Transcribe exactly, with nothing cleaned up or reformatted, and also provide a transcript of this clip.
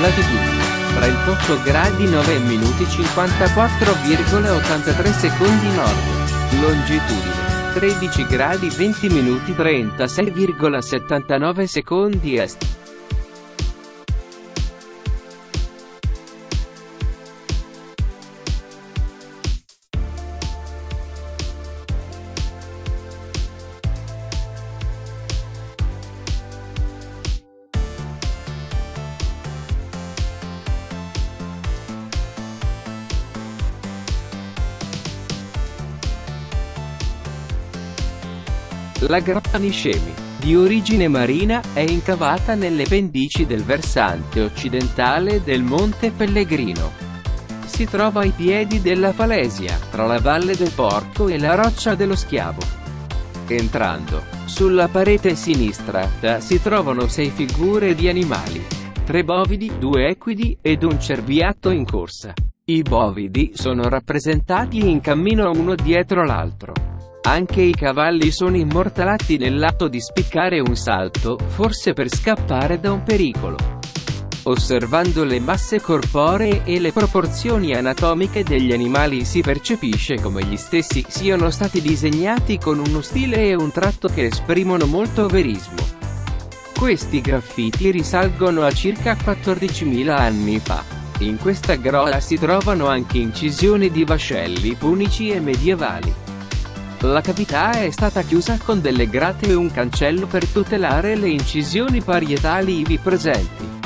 latitudine trentotto gradi nove minuti cinquantaquattro virgola ottantatré secondi nord, longitudine tredici gradi venti minuti trentasei virgola settantanove secondi est. La grotta Niscemi, di origine marina, è incavata nelle pendici del versante occidentale del Monte Pellegrino. Si trova ai piedi della Falesia, tra la Valle del Porco e la Roccia dello Schiavo. Entrando, sulla parete sinistra, si trovano sei figure di animali. Tre bovidi, due equidi, ed un cerbiatto in corsa. I bovidi sono rappresentati in cammino uno dietro l'altro. Anche i cavalli sono immortalati nell'atto di spiccare un salto, forse per scappare da un pericolo. Osservando le masse corporee e le proporzioni anatomiche degli animali si percepisce come gli stessi siano stati disegnati con uno stile e un tratto che esprimono molto verismo. Questi graffiti risalgono a circa quattordicimila anni fa. In questa grotta si trovano anche incisioni di vascelli punici e medievali. La cavità è stata chiusa con delle grate e un cancello per tutelare le incisioni parietali ivi presenti.